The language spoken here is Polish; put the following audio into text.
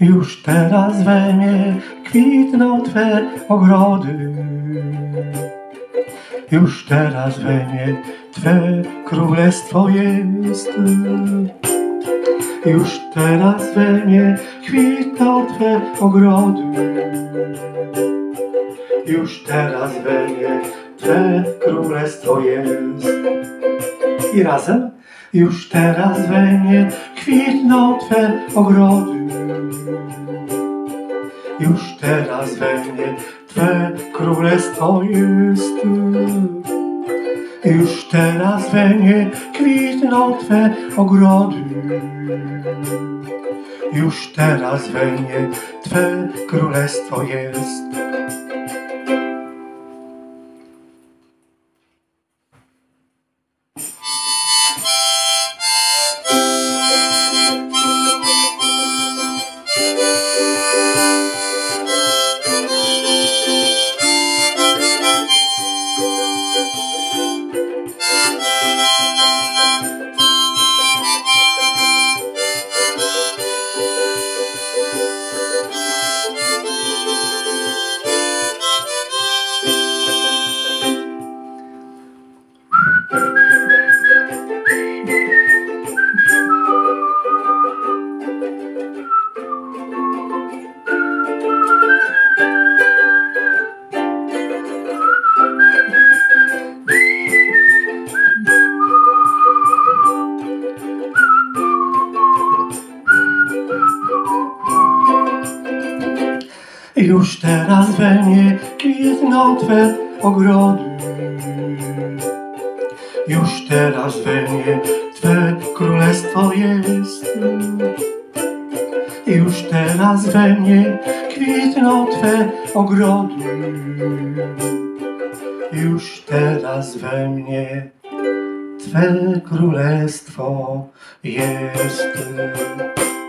Już teraz we mnie kwitną Twe ogrody. Już teraz we mnie Twe królestwo jest. Już teraz we mnie kwitną Twe ogrody. Już teraz we mnie Twe królestwo jest. I razem. Już teraz we mnie kwitną Twe ogrody. Już teraz we mnie Twe królestwo jest. Już teraz we mnie kwitną Twe ogrody. Już teraz we mnie Twe królestwo jest. Już teraz we mnie kwitną Twe ogrody. Już teraz we mnie Twe królestwo jest. Już teraz we mnie kwitną Twe ogrody. Już teraz we mnie Twe królestwo jest.